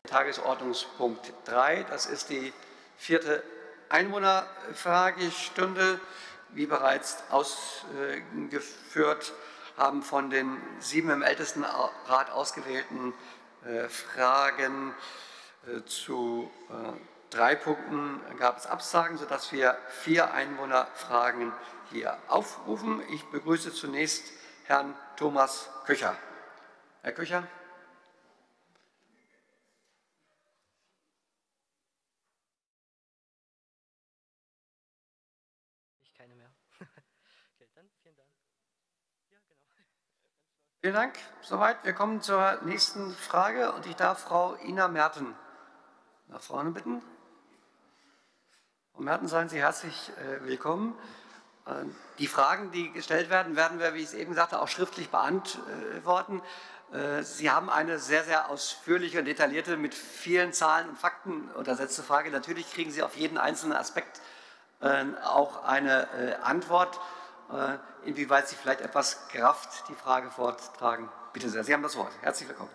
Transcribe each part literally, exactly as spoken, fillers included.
Tagesordnungspunkt drei. Das ist die vierte Einwohnerfragestunde. Wie bereits ausgeführt, haben von den sieben im Ältestenrat ausgewählten Fragen zu drei Punkten gab es Absagen, sodass wir vier Einwohnerfragen hier aufrufen. Ich begrüße zunächst Herrn Thomas Köcher. Herr Köcher. Keine mehr. Okay, dann vielen Dank. Ja, genau. Vielen Dank. Soweit. Wir kommen zur nächsten Frage und ich darf Frau Ina Merten nach vorne bitten. Frau Merten, seien Sie herzlich äh, willkommen. Äh, die Fragen, die gestellt werden, werden wir, wie ich es eben sagte, auch schriftlich beantworten. Äh, Sie haben eine sehr, sehr ausführliche und detaillierte, mit vielen Zahlen und Fakten untersetzte Frage. Natürlich kriegen Sie auf jeden einzelnen Aspekt auch eine äh, Antwort, äh, inwieweit Sie vielleicht etwas gerafft die Frage vortragen. Bitte sehr, Sie haben das Wort. Herzlich willkommen.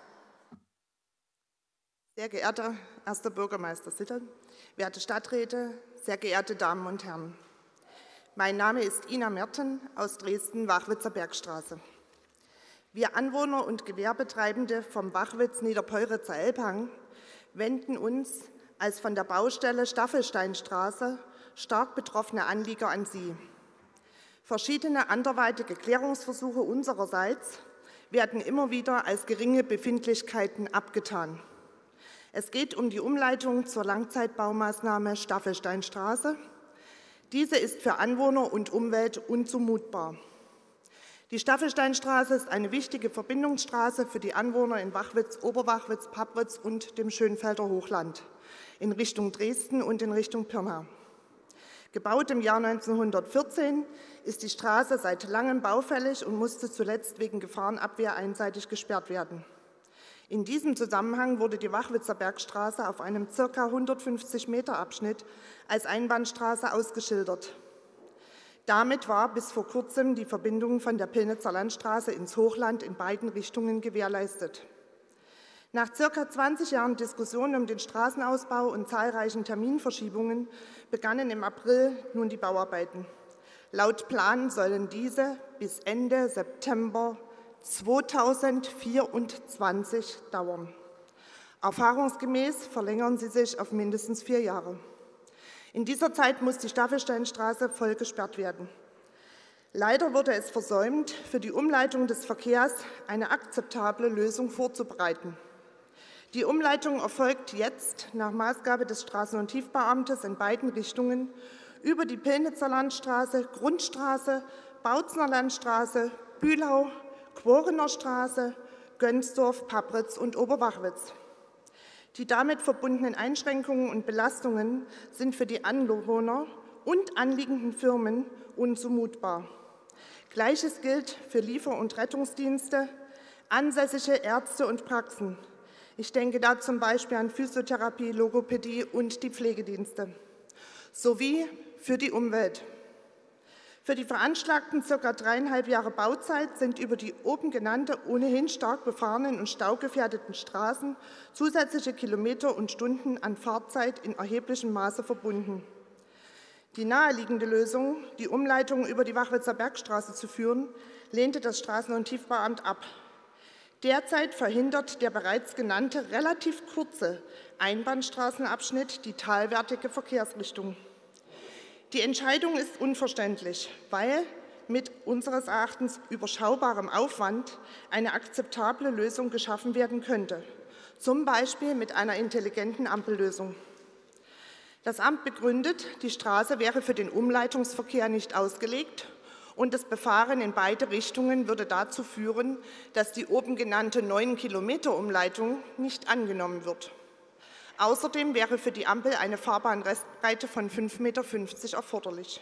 Sehr geehrter erster Bürgermeister Sitter, werte Stadträte, sehr geehrte Damen und Herren. Mein Name ist Ina Merten aus Dresden-Wachwitzer Bergstraße. Wir Anwohner und Gewerbetreibende vom Wachwitz-Niederpeuritzer Elbhang wenden uns als von der Baustelle Staffelsteinstraße stark betroffene Anlieger an Sie. Verschiedene anderweitige Klärungsversuche unsererseits werden immer wieder als geringe Befindlichkeiten abgetan. Es geht um die Umleitung zur Langzeitbaumaßnahme Staffelsteinstraße. Diese ist für Anwohner und Umwelt unzumutbar. Die Staffelsteinstraße ist eine wichtige Verbindungsstraße für die Anwohner in Wachwitz, Oberwachwitz, Pappritz und dem Schönfelder Hochland in Richtung Dresden und in Richtung Pirna. Gebaut im Jahr neunzehnhundertvierzehn ist die Straße seit langem baufällig und musste zuletzt wegen Gefahrenabwehr einseitig gesperrt werden. In diesem Zusammenhang wurde die Wachwitzer Bergstraße auf einem ca. hundertfünfzig Meter Abschnitt als Einbahnstraße ausgeschildert. Damit war bis vor kurzem die Verbindung von der Pillnitzer Landstraße ins Hochland in beiden Richtungen gewährleistet. Nach ca. zwanzig Jahren Diskussion um den Straßenausbau und zahlreichen Terminverschiebungen begannen im April nun die Bauarbeiten. Laut Plan sollen diese bis Ende September zweitausendvierundzwanzig dauern. Erfahrungsgemäß verlängern sie sich auf mindestens vier Jahre. In dieser Zeit muss die Staffelsteinstraße voll gesperrt werden. Leider wurde es versäumt, für die Umleitung des Verkehrs eine akzeptable Lösung vorzubereiten. Die Umleitung erfolgt jetzt nach Maßgabe des Straßen- und Tiefbauamtes in beiden Richtungen über die Pillnitzer Landstraße, Grundstraße, Bautzner Landstraße, Bühlau, Quorener Straße, Gönsdorf, Pappritz und Oberwachwitz. Die damit verbundenen Einschränkungen und Belastungen sind für die Anwohner und anliegenden Firmen unzumutbar. Gleiches gilt für Liefer- und Rettungsdienste, ansässige Ärzte und Praxen. Ich denke da zum Beispiel an Physiotherapie, Logopädie und die Pflegedienste, sowie für die Umwelt. Für die veranschlagten ca. dreieinhalb Jahre Bauzeit sind über die oben genannte, ohnehin stark befahrenen und staugefährdeten Straßen zusätzliche Kilometer und Stunden an Fahrzeit in erheblichem Maße verbunden. Die naheliegende Lösung, die Umleitung über die Wachwitzer Bergstraße zu führen, lehnte das Straßen- und Tiefbauamt ab. Derzeit verhindert der bereits genannte relativ kurze Einbahnstraßenabschnitt die talwärtige Verkehrsrichtung. Die Entscheidung ist unverständlich, weil mit unseres Erachtens überschaubarem Aufwand eine akzeptable Lösung geschaffen werden könnte, zum Beispiel mit einer intelligenten Ampellösung. Das Amt begründet, die Straße wäre für den Umleitungsverkehr nicht ausgelegt und das Befahren in beide Richtungen würde dazu führen, dass die oben genannte neun Kilometer Umleitung nicht angenommen wird. Außerdem wäre für die Ampel eine Fahrbahnrestbreite von fünf Komma fünfzig Meter erforderlich.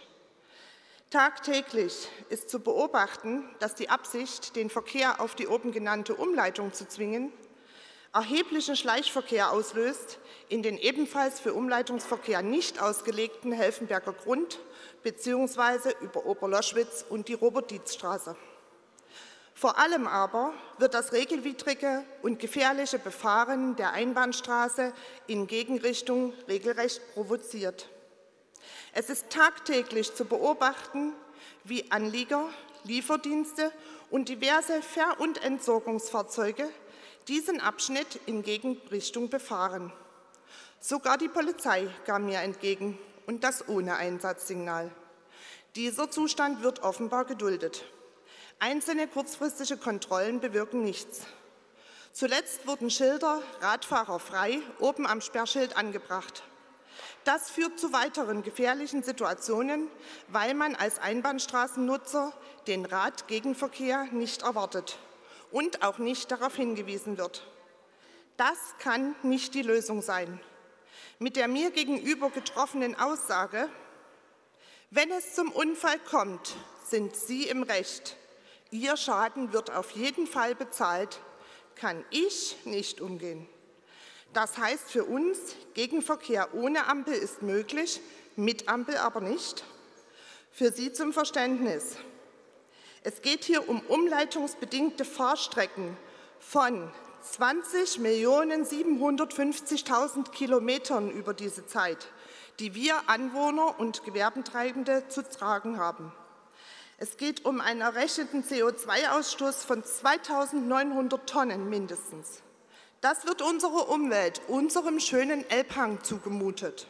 Tagtäglich ist zu beobachten, dass die Absicht, den Verkehr auf die oben genannte Umleitung zu zwingen, erheblichen Schleichverkehr auslöst in den ebenfalls für Umleitungsverkehr nicht ausgelegten Helfenberger Grund bzw. über Oberloschwitz und die Robert-Dietz-Straße. Vor allem aber wird das regelwidrige und gefährliche Befahren der Einbahnstraße in Gegenrichtung regelrecht provoziert. Es ist tagtäglich zu beobachten, wie Anlieger, Lieferdienste und diverse Ver- und Entsorgungsfahrzeuge diesen Abschnitt in Gegenrichtung befahren. Sogar die Polizei kam mir entgegen, und das ohne Einsatzsignal. Dieser Zustand wird offenbar geduldet. Einzelne kurzfristige Kontrollen bewirken nichts. Zuletzt wurden Schilder „Radfahrer frei" oben am Sperrschild angebracht. Das führt zu weiteren gefährlichen Situationen, weil man als Einbahnstraßennutzer den Radgegenverkehr nicht erwartet und auch nicht darauf hingewiesen wird. Das kann nicht die Lösung sein. Mit der mir gegenüber getroffenen Aussage: Wenn es zum Unfall kommt, sind Sie im Recht. Ihr Schaden wird auf jeden Fall bezahlt, kann ich nicht umgehen. Das heißt für uns, Gegenverkehr ohne Ampel ist möglich, mit Ampel aber nicht. Für Sie zum Verständnis: Es geht hier um umleitungsbedingte Fahrstrecken von zwanzig Millionen siebenhundertfünfzigtausend Kilometern über diese Zeit, die wir Anwohner und Gewerbetreibende zu tragen haben. Es geht um einen errechneten C O zwei Ausstoß von zweitausendneunhundert Tonnen mindestens. Das wird unserer Umwelt, unserem schönen Elbhang zugemutet.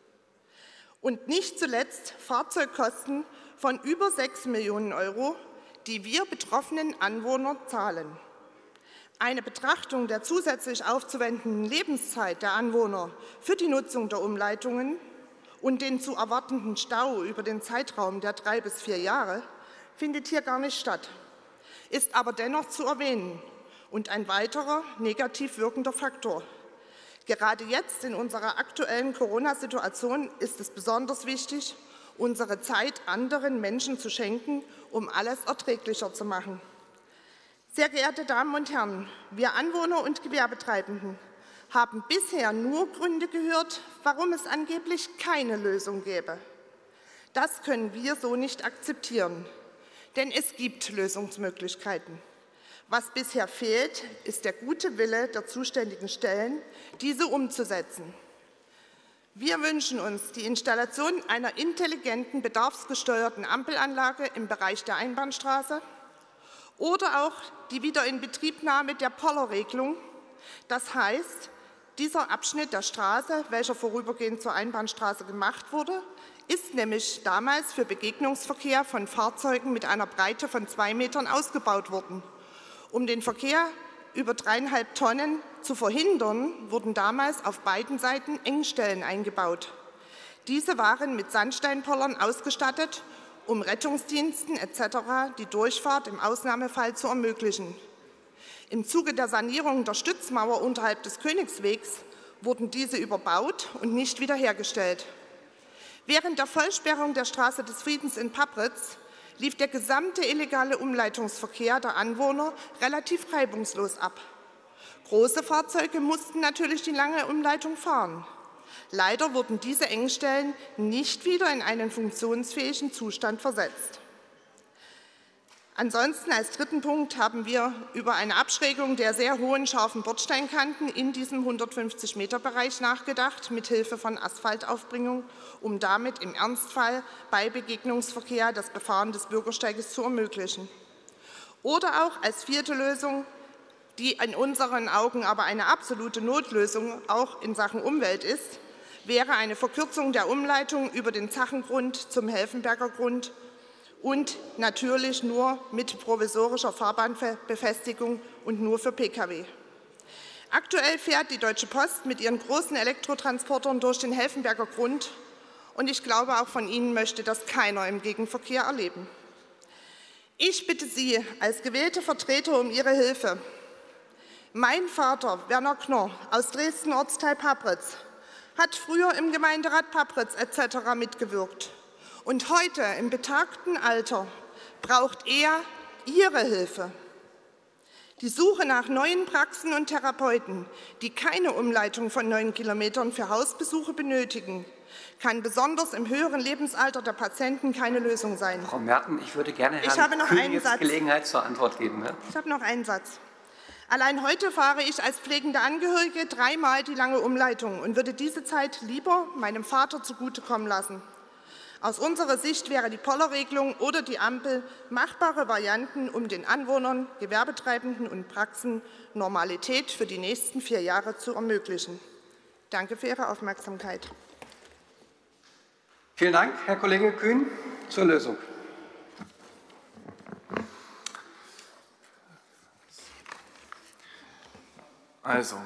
Und nicht zuletzt Fahrzeugkosten von über sechs Millionen Euro, die wir betroffenen Anwohner zahlen. Eine Betrachtung der zusätzlich aufzuwendenden Lebenszeit der Anwohner für die Nutzung der Umleitungen und den zu erwartenden Stau über den Zeitraum der drei bis vier Jahre findet hier gar nicht statt, ist aber dennoch zu erwähnen und ein weiterer negativ wirkender Faktor. Gerade jetzt in unserer aktuellen Corona-Situation ist es besonders wichtig, unsere Zeit anderen Menschen zu schenken, um alles erträglicher zu machen. Sehr geehrte Damen und Herren, wir Anwohner und Gewerbetreibenden haben bisher nur Gründe gehört, warum es angeblich keine Lösung gäbe. Das können wir so nicht akzeptieren, denn es gibt Lösungsmöglichkeiten. Was bisher fehlt, ist der gute Wille der zuständigen Stellen, diese umzusetzen. Wir wünschen uns die Installation einer intelligenten, bedarfsgesteuerten Ampelanlage im Bereich der Einbahnstraße oder auch die Wiederinbetriebnahme der Pollerregelung. Das heißt, dieser Abschnitt der Straße, welcher vorübergehend zur Einbahnstraße gemacht wurde, ist nämlich damals für Begegnungsverkehr von Fahrzeugen mit einer Breite von zwei Metern ausgebaut worden. Um den Verkehr über dreieinhalb Tonnen zu verhindern, wurden damals auf beiden Seiten Engstellen eingebaut. Diese waren mit Sandsteinpollern ausgestattet, um Rettungsdiensten et cetera die Durchfahrt im Ausnahmefall zu ermöglichen. Im Zuge der Sanierung der Stützmauer unterhalb des Königswegs wurden diese überbaut und nicht wiederhergestellt. Während der Vollsperrung der Straße des Friedens in Pappritz lief der gesamte illegale Umleitungsverkehr der Anwohner relativ reibungslos ab. Große Fahrzeuge mussten natürlich die lange Umleitung fahren. Leider wurden diese Engstellen nicht wieder in einen funktionsfähigen Zustand versetzt. Ansonsten als dritten Punkt haben wir über eine Abschrägung der sehr hohen, scharfen Bordsteinkanten in diesem hundertfünfzig Meter Bereich nachgedacht, mithilfe von Asphaltaufbringung, um damit im Ernstfall bei Begegnungsverkehr das Befahren des Bürgersteiges zu ermöglichen. Oder auch als vierte Lösung, die in unseren Augen aber eine absolute Notlösung auch in Sachen Umwelt ist, wäre eine Verkürzung der Umleitung über den Zachengrund zum Helfenberger Grund und natürlich nur mit provisorischer Fahrbahnbefestigung und nur für Pkw. Aktuell fährt die Deutsche Post mit ihren großen Elektrotransportern durch den Helfenberger Grund und ich glaube, auch von Ihnen möchte das keiner im Gegenverkehr erleben. Ich bitte Sie als gewählte Vertreter um Ihre Hilfe. Mein Vater, Werner Knorr, aus Dresden Ortsteil Pappritz, hat früher im Gemeinderat Pappritz et cetera mitgewirkt. Und heute, im betagten Alter, braucht er Ihre Hilfe. Die Suche nach neuen Praxen und Therapeuten, die keine Umleitung von neun Kilometern für Hausbesuche benötigen, kann besonders im höheren Lebensalter der Patienten keine Lösung sein. Frau Merten, ich würde gerne Ich Herrn habe noch Kühn einen jetzt Satz. Gelegenheit zur Antwort geben. Ne? Ich habe noch einen Satz. Allein heute fahre ich als pflegende Angehörige dreimal die lange Umleitung und würde diese Zeit lieber meinem Vater zugutekommen lassen. Aus unserer Sicht wäre die Pollerregelung oder die Ampel machbare Varianten, um den Anwohnern, Gewerbetreibenden und Praxen Normalität für die nächsten vier Jahre zu ermöglichen. Danke für Ihre Aufmerksamkeit. Vielen Dank, Herr Kollege Kühn. Zur Lösung. Also,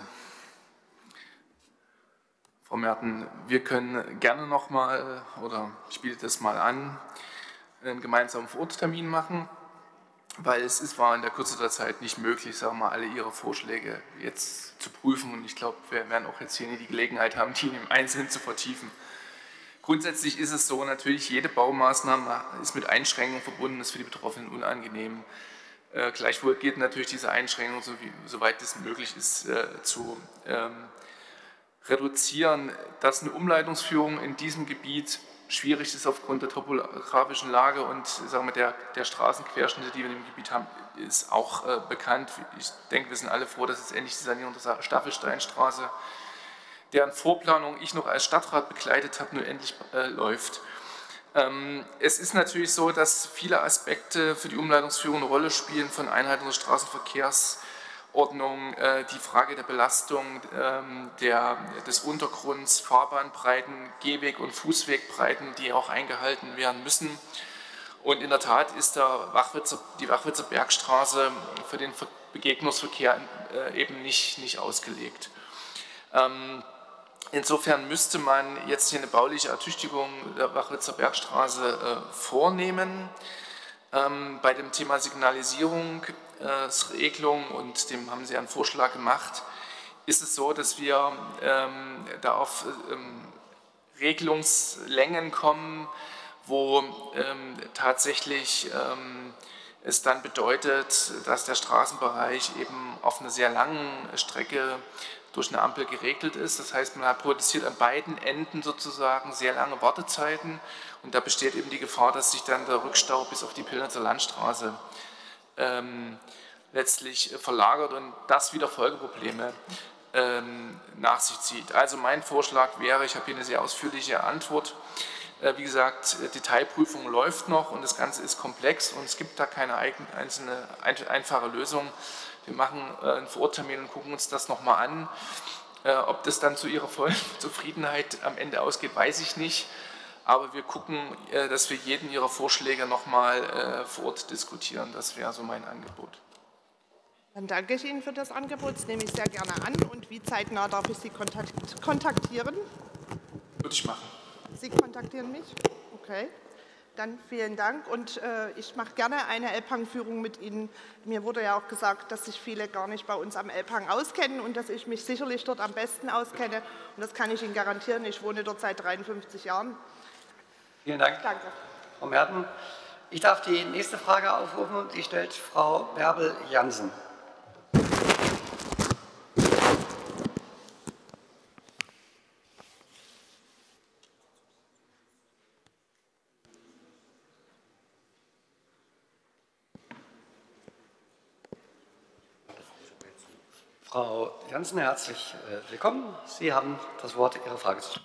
Frau Merten, wir können gerne noch mal, oder ich biete das mal an, einen gemeinsamen Vororttermin machen, weil es ist, war in der Kürze der Zeit nicht möglich, sagen wir mal, alle Ihre Vorschläge jetzt zu prüfen. Und ich glaube, wir werden auch jetzt hier nie die Gelegenheit haben, die im Einzelnen zu vertiefen. Grundsätzlich ist es so, natürlich, jede Baumaßnahme ist mit Einschränkungen verbunden, ist für die Betroffenen unangenehm. Äh, gleichwohl geht natürlich diese Einschränkung, so wie, soweit es möglich ist, äh, zu ähm, reduzieren. Dass eine Umleitungsführung in diesem Gebiet schwierig ist aufgrund der topografischen Lage und sagen wir, der, der Straßenquerschnitte, die wir in dem Gebiet haben, ist auch äh, bekannt. Ich denke, wir sind alle froh, dass jetzt endlich die Sanierung der Staffelsteinstraße, deren Vorplanung ich noch als Stadtrat begleitet habe, nur endlich äh, läuft. Ähm, es ist natürlich so, dass viele Aspekte für die Umleitungsführung eine Rolle spielen, von Einhaltung der Straßenverkehrsordnung, äh, die Frage der Belastung ähm, der, des Untergrunds, Fahrbahnbreiten, Gehweg- und Fußwegbreiten, die auch eingehalten werden müssen. Und in der Tat ist der Wachwitzer, die Wachwitzer Bergstraße für den Begegnungsverkehr äh, eben nicht, nicht ausgelegt. Ähm, Insofern müsste man jetzt hier eine bauliche Ertüchtigung der Wachwitzer Bergstraße äh, vornehmen. Ähm, bei dem Thema Signalisierung, äh, Regelung, und dem haben Sie einen Vorschlag gemacht, ist es so, dass wir ähm, da auf ähm, Regelungslängen kommen, wo ähm, tatsächlich ähm, es dann bedeutet, dass der Straßenbereich eben auf einer sehr langen Strecke durch eine Ampel geregelt ist. Das heißt, man produziert an beiden Enden sozusagen sehr lange Wartezeiten und da besteht eben die Gefahr, dass sich dann der Rückstau bis auf die Pillnitzer Landstraße ähm, letztlich verlagert und das wieder Folgeprobleme ähm, nach sich zieht. Also mein Vorschlag wäre, ich habe hier eine sehr ausführliche Antwort, äh, wie gesagt, Detailprüfung läuft noch und das Ganze ist komplex und es gibt da keine einzelne einfache Lösung. Wir machen äh, einen Vororttermin und gucken uns das nochmal an. Äh, ob das dann zu Ihrer vollen Zufriedenheit am Ende ausgeht, weiß ich nicht. Aber wir gucken, äh, dass wir jeden Ihrer Vorschläge nochmal äh, vor Ort diskutieren. Das wäre so mein Angebot. Dann danke ich Ihnen für das Angebot. Das nehme ich sehr gerne an. Und wie zeitnah darf ich Sie kontaktieren? Würde ich machen. Sie kontaktieren mich? Okay. Dann vielen Dank und äh, ich mache gerne eine Elbhangführung mit Ihnen. Mir wurde ja auch gesagt, dass sich viele gar nicht bei uns am Elbhang auskennen und dass ich mich sicherlich dort am besten auskenne. Und das kann ich Ihnen garantieren. Ich wohne dort seit dreiundfünfzig Jahren. Vielen Dank, Danke. Frau Merten. Ich darf die nächste Frage aufrufen. Die stellt Frau Bärbel-Jansen. Frau Jansen, herzlich willkommen. Sie haben das Wort, Ihre Frage zu stellen.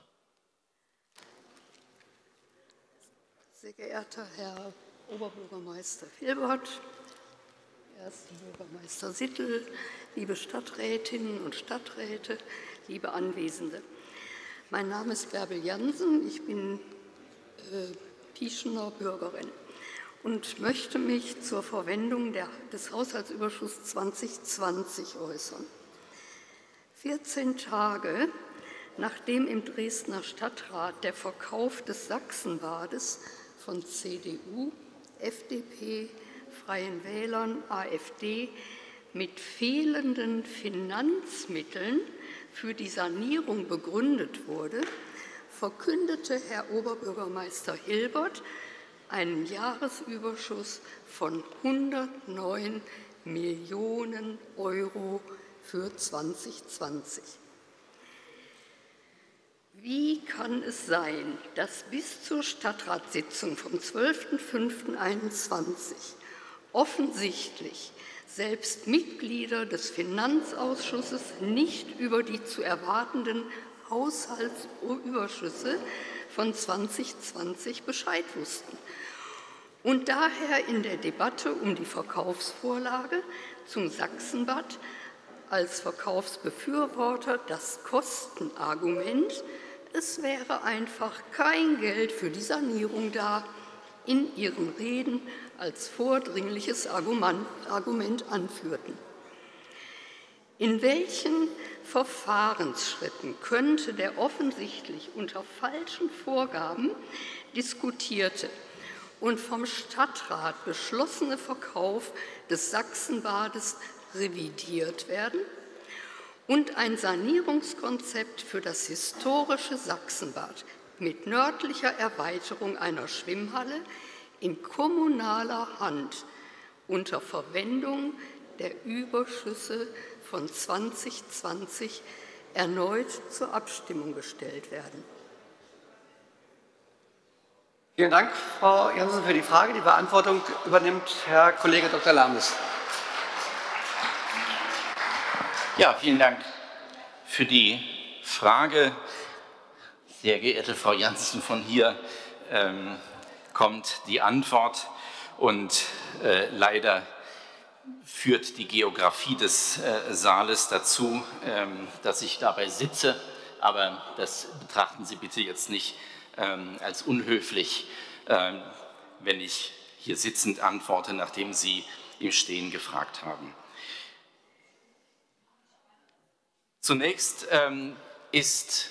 Sehr geehrter Herr Oberbürgermeister Hilbert, erster Bürgermeister Sittel, liebe Stadträtinnen und Stadträte, liebe Anwesende. Mein Name ist Bärbel Jansen, ich bin äh, Pieschener Bürgerin und möchte mich zur Verwendung der, des Haushaltsüberschusses zwanzig zwanzig äußern. vierzehn Tage nachdem im Dresdner Stadtrat der Verkauf des Sachsenbades von C D U, F D P, Freien Wählern, AfD mit fehlenden Finanzmitteln für die Sanierung begründet wurde, verkündete Herr Oberbürgermeister Hilbert einen Jahresüberschuss von hundertneun Millionen Euro für zweitausendzwanzig. Wie kann es sein, dass bis zur Stadtratssitzung vom zwölften fünften zweitausendeinundzwanzig offensichtlich selbst Mitglieder des Finanzausschusses nicht über die zu erwartenden Haushaltsüberschüsse von zweitausendzwanzig Bescheid wussten und daher in der Debatte um die Verkaufsvorlage zum Sachsenbad als Verkaufsbefürworter das Kostenargument, es wäre einfach kein Geld für die Sanierung da, in ihren Reden als vordringliches Argument, Argument anführten. In welchen Verfahrensschritten könnte der offensichtlich unter falschen Vorgaben diskutierte und vom Stadtrat beschlossene Verkauf des Sachsenbades revidiert werden und ein Sanierungskonzept für das historische Sachsenbad mit nördlicher Erweiterung einer Schwimmhalle in kommunaler Hand unter Verwendung der Überschüsse von zweitausendzwanzig erneut zur Abstimmung gestellt werden. Vielen Dank, Frau Jansen, für die Frage. Die Beantwortung übernimmt Herr Kollege Doktor Lames. Ja, vielen Dank für die Frage. Sehr geehrte Frau Jansen, von hier ähm, kommt die Antwort und äh, leider führt die Geografie des äh, Saales dazu, ähm, dass ich dabei sitze, aber das betrachten Sie bitte jetzt nicht ähm, als unhöflich, ähm, wenn ich hier sitzend antworte, nachdem Sie im Stehen gefragt haben. Zunächst ähm, ist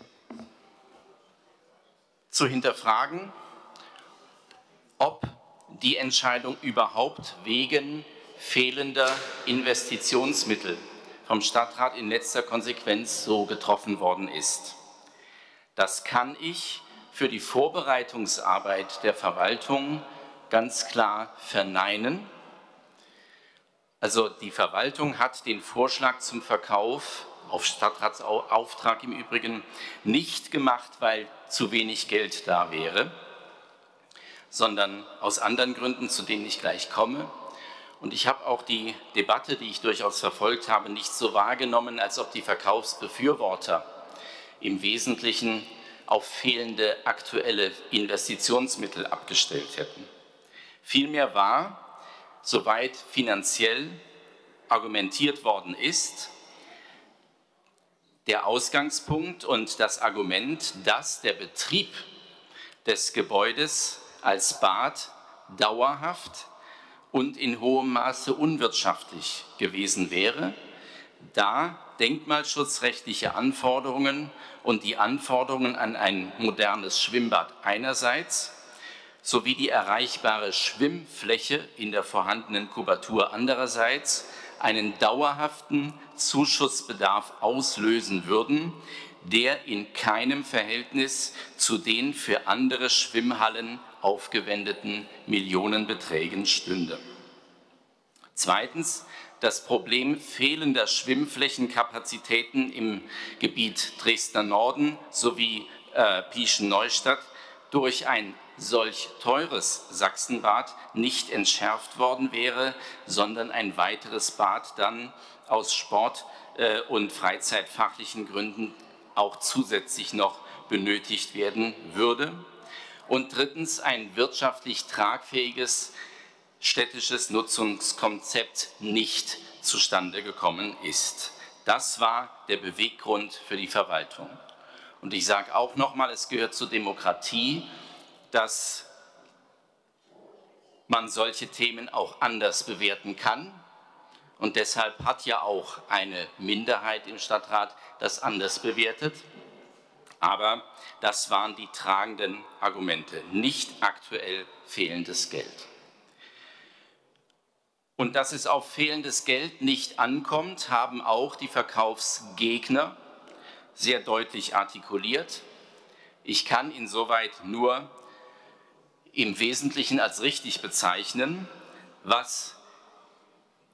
zu hinterfragen, ob die Entscheidung überhaupt wegen fehlender Investitionsmittel vom Stadtrat in letzter Konsequenz so getroffen worden ist. Das kann ich für die Vorbereitungsarbeit der Verwaltung ganz klar verneinen. Also die Verwaltung hat den Vorschlag zum Verkauf auf Stadtratsauftrag im Übrigen nicht gemacht, weil zu wenig Geld da wäre, sondern aus anderen Gründen, zu denen ich gleich komme. Und ich habe auch die Debatte, die ich durchaus verfolgt habe, nicht so wahrgenommen, als ob die Verkaufsbefürworter im Wesentlichen auf fehlende aktuelle Investitionsmittel abgestellt hätten. Vielmehr war, soweit finanziell argumentiert worden ist, der Ausgangspunkt und das Argument, dass der Betrieb des Gebäudes als Bad dauerhaft und in hohem Maße unwirtschaftlich gewesen wäre, da denkmalschutzrechtliche Anforderungen und die Anforderungen an ein modernes Schwimmbad einerseits sowie die erreichbare Schwimmfläche in der vorhandenen Kubatur andererseits einen dauerhaften Zuschussbedarf auslösen würden, der in keinem Verhältnis zu den für andere Schwimmhallen aufgewendeten Millionenbeträgen stünde. Zweitens, das Problem fehlender Schwimmflächenkapazitäten im Gebiet Dresdner Norden sowie äh, Pieschen-Neustadt durch ein solch teures Sachsenbad nicht entschärft worden wäre, sondern ein weiteres Bad dann aus Sport- äh, und freizeitfachlichen Gründen auch zusätzlich noch benötigt werden würde. Und drittens ein wirtschaftlich tragfähiges städtisches Nutzungskonzept nicht zustande gekommen ist. Das war der Beweggrund für die Verwaltung. Und ich sage auch noch mal, es gehört zur Demokratie, dass man solche Themen auch anders bewerten kann. Und deshalb hat ja auch eine Minderheit im Stadtrat das anders bewertet. Aber das waren die tragenden Argumente, nicht aktuell fehlendes Geld. Und dass es auf fehlendes Geld nicht ankommt, haben auch die Verkaufsgegner sehr deutlich artikuliert. Ich kann insoweit nur im Wesentlichen als richtig bezeichnen, was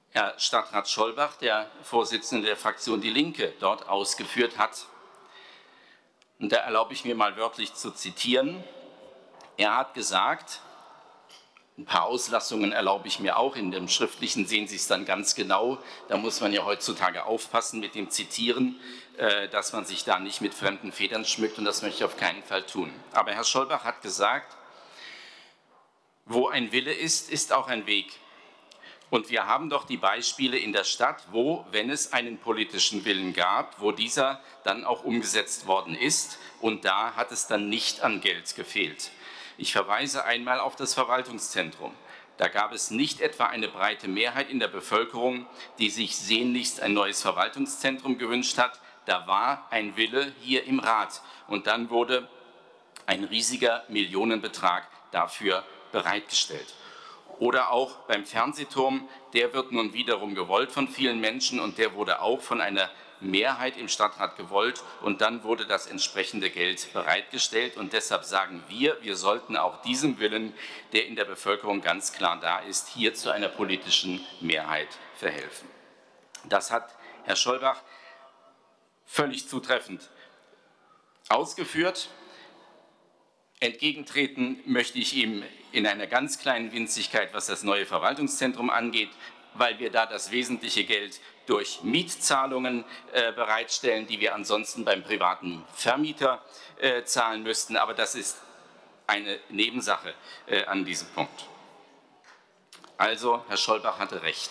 Herr Stadtrat Schollbach, der Vorsitzende der Fraktion Die Linke, dort ausgeführt hat. Und da erlaube ich mir mal wörtlich zu zitieren. Er hat gesagt, ein paar Auslassungen erlaube ich mir auch, in dem Schriftlichen sehen Sie es dann ganz genau. Da muss man ja heutzutage aufpassen mit dem Zitieren, dass man sich da nicht mit fremden Federn schmückt, und das möchte ich auf keinen Fall tun. Aber Herr Schollbach hat gesagt, wo ein Wille ist, ist auch ein Weg. Und wir haben doch die Beispiele in der Stadt, wo, wenn es einen politischen Willen gab, wo dieser dann auch umgesetzt worden ist, und da hat es dann nicht an Geld gefehlt. Ich verweise einmal auf das Verwaltungszentrum. Da gab es nicht etwa eine breite Mehrheit in der Bevölkerung, die sich sehnlichst ein neues Verwaltungszentrum gewünscht hat. Da war ein Wille hier im Rat. Und dann wurde ein riesiger Millionenbetrag dafür bereitgestellt. Oder auch beim Fernsehturm, der wird nun wiederum gewollt von vielen Menschen, und der wurde auch von einer Mehrheit im Stadtrat gewollt, und dann wurde das entsprechende Geld bereitgestellt. Und deshalb sagen wir, wir sollten auch diesem Willen, der in der Bevölkerung ganz klar da ist, hier zu einer politischen Mehrheit verhelfen. Das hat Herr Schollbach völlig zutreffend ausgeführt. Entgegentreten möchte ich ihm in einer ganz kleinen Winzigkeit, was das neue Verwaltungszentrum angeht, weil wir da das wesentliche Geld durch Mietzahlungen äh, bereitstellen, die wir ansonsten beim privaten Vermieter äh, zahlen müssten. Aber das ist eine Nebensache äh, an diesem Punkt. Also, Herr Schollbach hatte recht.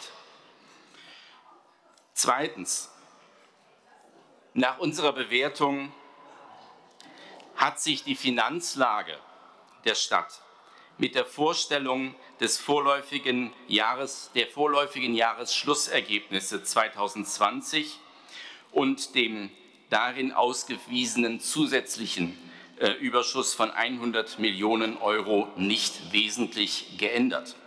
Zweitens, nach unserer Bewertung hat sich die Finanzlage der Stadt mit der Vorstellung des vorläufigen Jahres, der vorläufigen Jahresschlussergebnisse zweitausendzwanzig und dem darin ausgewiesenen zusätzlichen äh, Überschuss von hundert Millionen Euro nicht wesentlich geändert.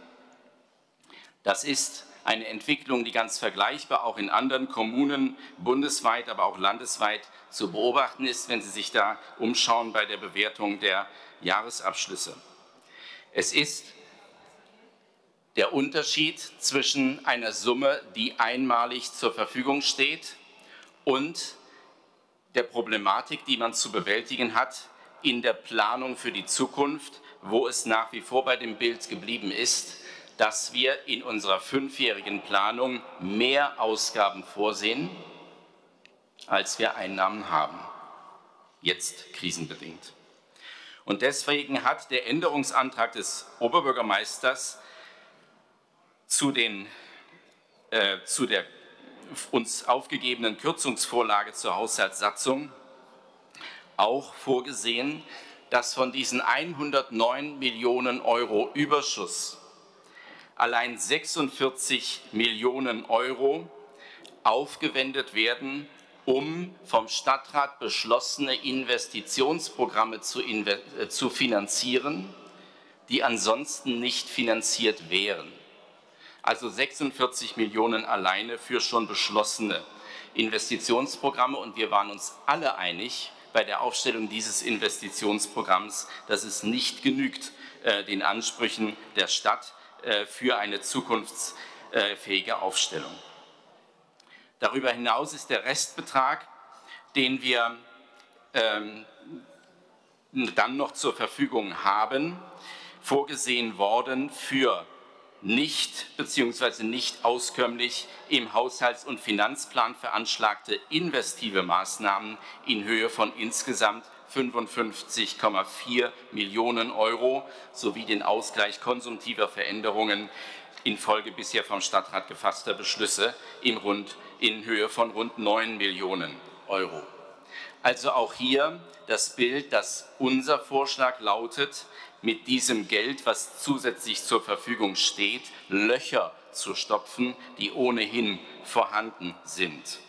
Das ist eine Entwicklung, die ganz vergleichbar auch in anderen Kommunen bundesweit, aber auch landesweit zu beobachten ist, wenn Sie sich da umschauen bei der Bewertung der Jahresabschlüsse. Es ist der Unterschied zwischen einer Summe, die einmalig zur Verfügung steht, und der Problematik, die man zu bewältigen hat in der Planung für die Zukunft, wo es nach wie vor bei dem Bild geblieben ist, dass wir in unserer fünfjährigen Planung mehr Ausgaben vorsehen, als wir Einnahmen haben, jetzt krisenbedingt. Und deswegen hat der Änderungsantrag des Oberbürgermeisters zu, den, äh, zu der uns aufgegebenen Kürzungsvorlage zur Haushaltssatzung auch vorgesehen, dass von diesen hundertneun Millionen Euro Überschuss allein sechsundvierzig Millionen Euro aufgewendet werden, um vom Stadtrat beschlossene Investitionsprogramme zu, äh, zu finanzieren, die ansonsten nicht finanziert wären. Also sechsundvierzig Millionen alleine für schon beschlossene Investitionsprogramme. Und wir waren uns alle einig bei der Aufstellung dieses Investitionsprogramms, dass es nicht genügt, äh, den Ansprüchen der Stadt äh, für eine zukunftsfähige Aufstellung. Darüber hinaus ist der Restbetrag, den wir ähm, dann noch zur Verfügung haben, vorgesehen worden für nicht bzw. nicht auskömmlich im Haushalts- und Finanzplan veranschlagte investive Maßnahmen in Höhe von insgesamt fünfundfünfzig Komma vier Millionen Euro sowie den Ausgleich konsumtiver Veränderungen infolge bisher vom Stadtrat gefasster Beschlüsse in, rund, in Höhe von rund neun Millionen Euro. Also auch hier das Bild, dass unser Vorschlag lautet, mit diesem Geld, was zusätzlich zur Verfügung steht, Löcher zu stopfen, die ohnehin vorhanden sind.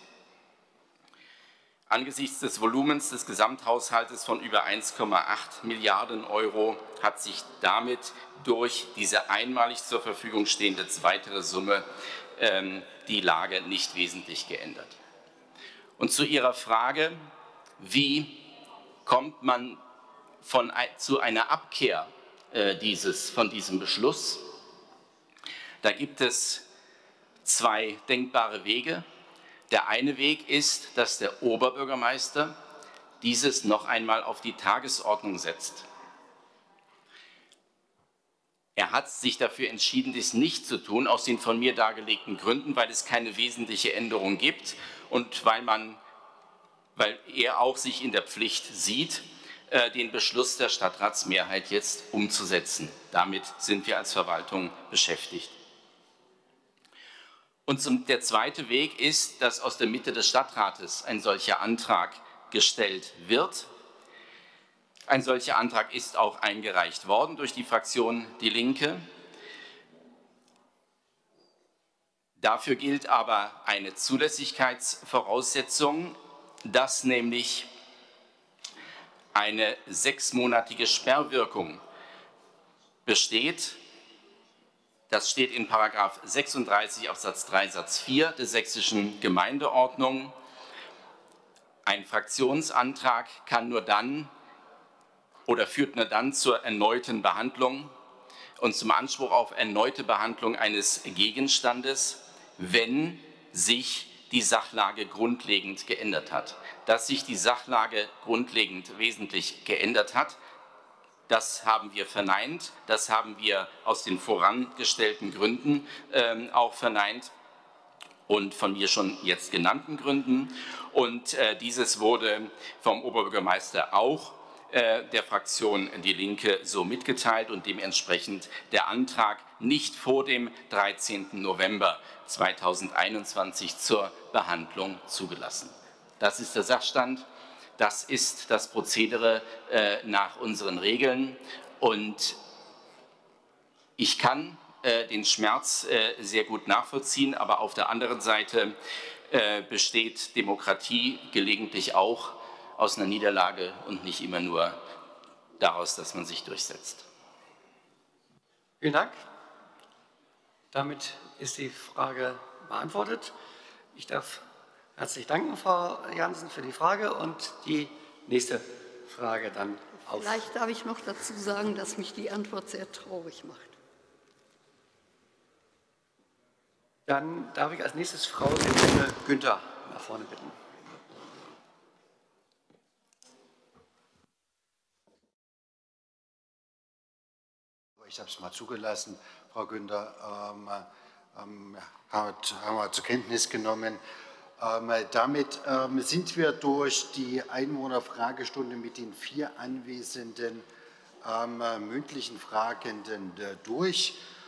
Angesichts des Volumens des Gesamthaushaltes von über eins Komma acht Milliarden Euro hat sich damit durch diese einmalig zur Verfügung stehende weitere Summe ähm, die Lage nicht wesentlich geändert. Und zu Ihrer Frage, wie kommt man von, zu einer Abkehr äh, dieses, von diesem Beschluss? Da gibt es zwei denkbare Wege. Der eine Weg ist, dass der Oberbürgermeister dieses noch einmal auf die Tagesordnung setzt. Er hat sich dafür entschieden, dies nicht zu tun, aus den von mir dargelegten Gründen, weil es keine wesentliche Änderung gibt und weil, man, weil er auch sich in der Pflicht sieht, den Beschluss der Stadtratsmehrheit jetzt umzusetzen. Damit sind wir als Verwaltung beschäftigt. Und zum, der zweite Weg ist, dass aus der Mitte des Stadtrates ein solcher Antrag gestellt wird. Ein solcher Antrag ist auch eingereicht worden durch die Fraktion Die Linke. Dafür gilt aber eine Zulässigkeitsvoraussetzung, dass nämlich eine sechsmonatige Sperrwirkung besteht. Das steht in Paragraph sechsunddreißig Absatz drei Satz vier der Sächsischen Gemeindeordnung. Ein Fraktionsantrag kann nur dann oder führt nur dann zur erneuten Behandlung und zum Anspruch auf erneute Behandlung eines Gegenstandes, wenn sich die Sachlage grundlegend geändert hat. Dass sich die Sachlage grundlegend wesentlich geändert hat, das haben wir verneint, das haben wir aus den vorangestellten Gründen äh, auch verneint und von mir schon jetzt genannten Gründen. Und äh, dieses wurde vom Oberbürgermeister auch äh, der Fraktion Die Linke so mitgeteilt und dementsprechend der Antrag nicht vor dem dreizehnten November zweitausendeinundzwanzig zur Behandlung zugelassen. Das ist der Sachstand, das ist das Prozedere äh, nach unseren Regeln und ich kann äh, den Schmerz äh, sehr gut nachvollziehen, aber auf der anderen Seite äh, besteht Demokratie gelegentlich auch aus einer Niederlage und nicht immer nur daraus, dass man sich durchsetzt. Vielen Dank. Damit ist die Frage beantwortet. Ich darf herzlich danken, Frau Jansen, für die Frage und die nächste Frage dann auf. Vielleicht darf ich noch dazu sagen, dass mich die Antwort sehr traurig macht. Dann darf ich als nächstes Frau Helene Günther nach vorne bitten. Ich habe es mal zugelassen, Frau Günther, ähm, ähm, hat, haben wir zur Kenntnis genommen. Ähm, damit ähm, sind wir durch die Einwohnerfragestunde mit den vier anwesenden ähm, mündlichen Fragenden äh, durch.